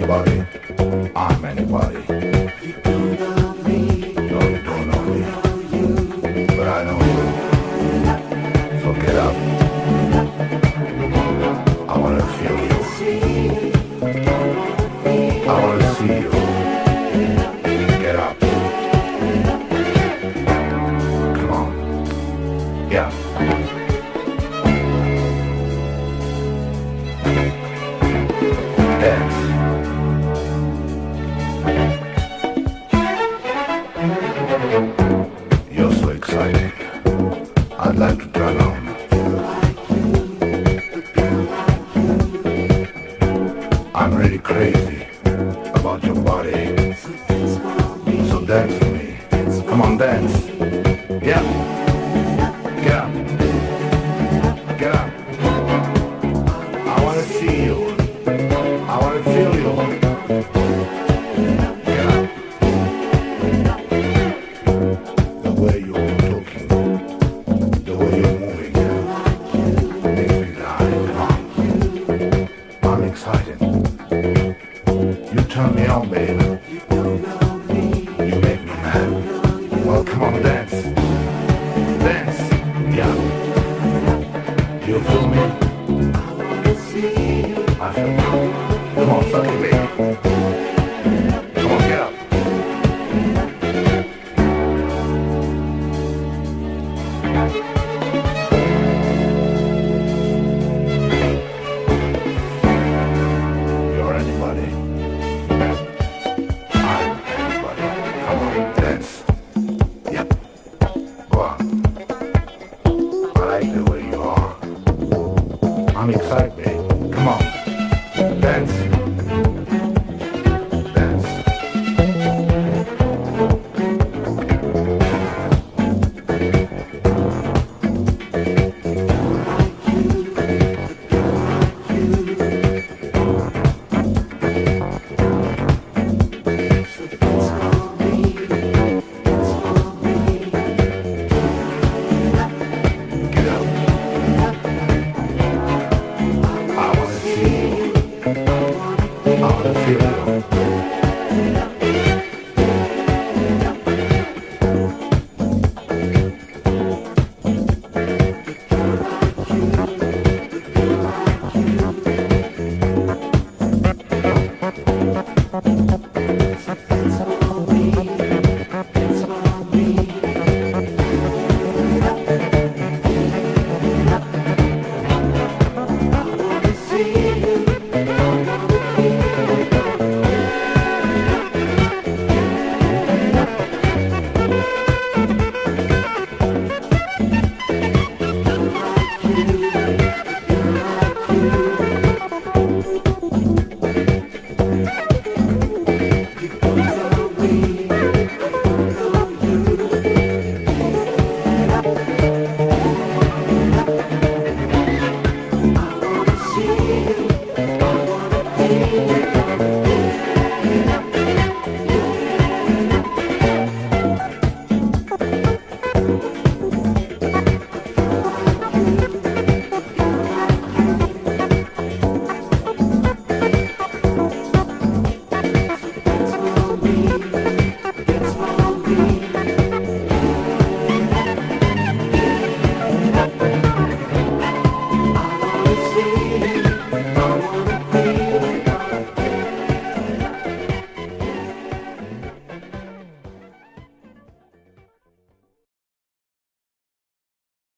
anybody, I'm anybody. You don't know me. No, you don't know me. But I know you. So get up. I wanna feel you. I wanna see you. Get up. Come on. Yeah. Dance. You're so exciting. I'd like to turn on. I'm really crazy about your body. So dance for me. Come on, dance. Yeah. Get up. Get up. I want to see you. I want to feel you. Get up. The way you're talking, the way you're moving, makes me die. Come on. I'm excited. You turn me on, babe. You make me mad. Well, come on, dance. Dance. Yeah. Do you feel me? I feel you. Come on, suck it, baby. Come on, get up. You're anybody. I'm anybody. Come on, dance. Yep. Go on. I like the way you are. I'm excited, babe. Come on.